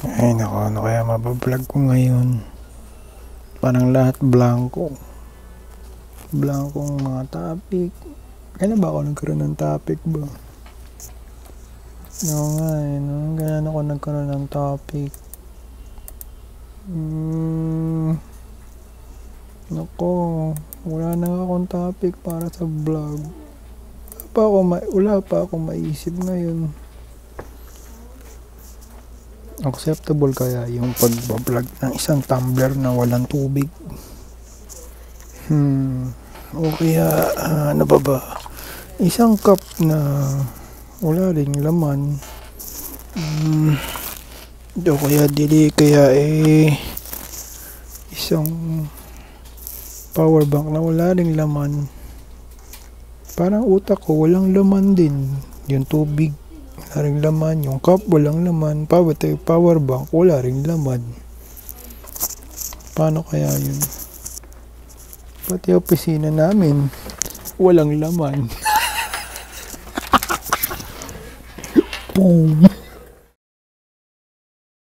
Ay nako, ano kaya mabablog ko ngayon? Parang lahat blanco. Blankong mga topic. Kailan ba ako nagkaroon ng topic ba? Oo nga eh, no? Kailan ako nagkaroon ng topic? Nako, wala na akong topic para sa vlog. Wala pa ako maisip ngayon. Acceptable kaya yung pag-vlog ng isang tumbler na walang tubig? O kaya, ano ba? Isang cup na wala ring laman. O kaya isang power bank na wala ring laman. Parang utak ko, walang laman din. Yung tubig, wala ring laman. Yung cup, walang laman. Power bank, wala ring laman. Paano kaya yun? Pati opisina namin, walang laman. Boom!